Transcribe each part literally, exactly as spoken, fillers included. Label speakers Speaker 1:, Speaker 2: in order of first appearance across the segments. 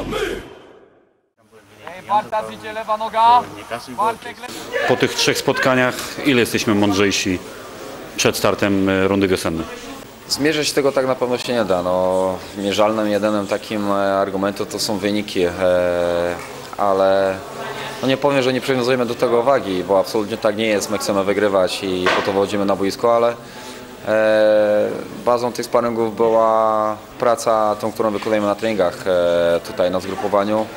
Speaker 1: Bartas idzie lewa noga. Bartek lewa.
Speaker 2: Po tych trzech spotkaniach ile jesteśmy mądrzejsi przed startem rundy wiosennej?
Speaker 3: Zmierzyć tego tak na pewno się nie da. No, mierzalnym jedynym takim argumentem to są wyniki, e, ale no nie powiem, że nie przywiązujemy do tego wagi, bo absolutnie tak nie jest. My chcemy wygrywać i po to wychodzimy na boisko, ale e, bazą tych sparingów była praca, tą, którą wykonujemy na treningach e, tutaj na zgrupowaniu.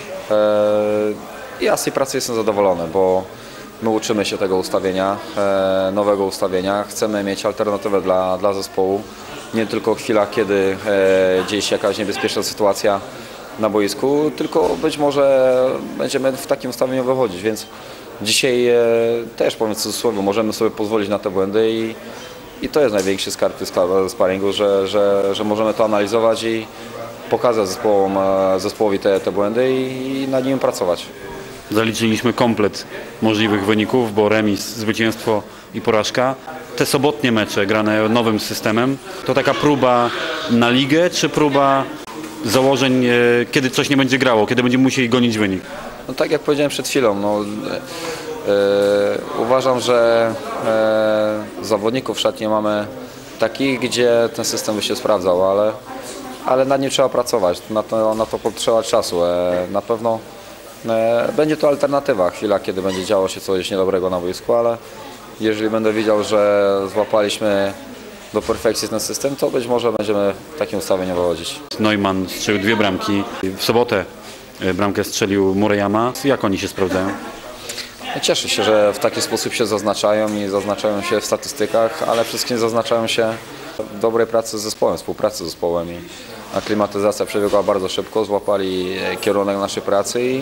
Speaker 3: I ja z tej pracy jestem zadowolony, bo my uczymy się tego ustawienia, nowego ustawienia. Chcemy mieć alternatywę dla, dla zespołu. Nie tylko w chwilach, kiedy gdzieś jakaś niebezpieczna sytuacja na boisku, tylko być może będziemy w takim ustawieniu wychodzić. Więc dzisiaj też, powiem w cudzysłowie, możemy sobie pozwolić na te błędy i, i to jest największy skarb sparingu, że, że, że możemy to analizować i pokazać zespołom, zespołowi te, te błędy i nad nimi pracować.
Speaker 2: Zaliczyliśmy komplet możliwych wyników, bo remis, zwycięstwo i porażka. Te sobotnie mecze grane nowym systemem, to taka próba na ligę, czy próba założeń, kiedy coś nie będzie grało, kiedy będziemy musieli gonić wynik?
Speaker 3: No tak jak powiedziałem przed chwilą, no, yy, uważam, że yy, zawodników w szatni mamy takich, gdzie ten system by się sprawdzał, ale ale nad nim trzeba pracować, na to, na to potrzeba czasu. Na pewno będzie to alternatywa, chwila, kiedy będzie działo się coś niedobrego na boisku, ale jeżeli będę widział, że złapaliśmy do perfekcji ten system, to być może będziemy w takim ustawieniu wychodzić.
Speaker 2: Neumann strzelił dwie bramki, w sobotę bramkę strzelił Murayama. Jak oni się sprawdzają?
Speaker 3: Cieszę się, że w taki sposób się zaznaczają i zaznaczają się w statystykach, ale przede wszystkim zaznaczają się w dobrej pracy z zespołem, współpracy z zespołem. I aklimatyzacja przebiegła bardzo szybko, złapali kierunek naszej pracy i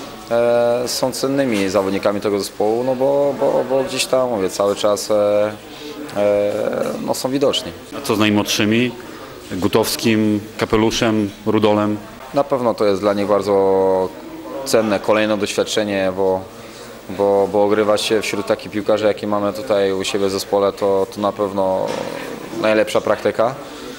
Speaker 3: e, są cennymi zawodnikami tego zespołu, no bo, bo, bo gdzieś tam, mówię, cały czas e, e, no są widoczni.
Speaker 2: A co z najmłodszymi? Gutowskim, Kapeluszem, Rudolem?
Speaker 3: Na pewno to jest dla nich bardzo cenne, kolejne doświadczenie, bo Bo, bo ogrywać się wśród takich piłkarzy, jakie mamy tutaj u siebie w zespole, to, to na pewno najlepsza praktyka.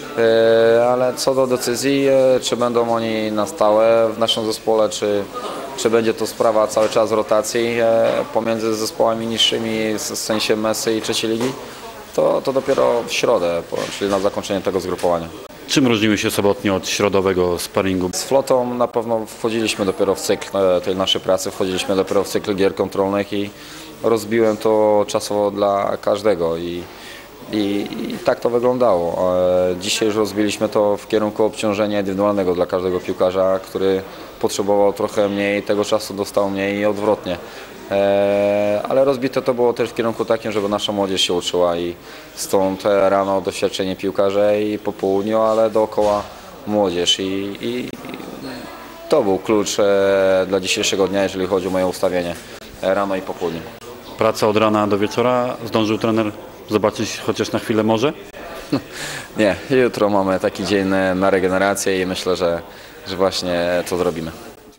Speaker 3: E, ale co do decyzji, e, czy będą oni na stałe w naszym zespole, czy, czy będzie to sprawa cały czas rotacji e, pomiędzy zespołami niższymi, w sensie Mesy i trzeciej ligi, to, to dopiero w środę, czyli na zakończenie tego zgrupowania.
Speaker 2: Czym różniły się sobotnie od środowego sparingu?
Speaker 3: Z flotą na pewno wchodziliśmy dopiero w cykl tej naszej pracy, wchodziliśmy dopiero w cykl gier kontrolnych i rozbiłem to czasowo dla każdego i, i, i tak to wyglądało. Dzisiaj już rozbiliśmy to w kierunku obciążenia indywidualnego dla każdego piłkarza, który potrzebował trochę mniej, tego czasu dostał mniej i odwrotnie. Ale rozbite to było też w kierunku takim, żeby nasza młodzież się uczyła i stąd rano doświadczenie piłkarze i po południu, ale dookoła młodzież i, i to był klucz dla dzisiejszego dnia, jeżeli chodzi o moje ustawienie rano i po południu.
Speaker 2: Praca od rana do wieczora, zdążył trener zobaczyć chociaż na chwilę może?
Speaker 3: Nie, jutro mamy taki dzień na regenerację i myślę, że, że właśnie to zrobimy.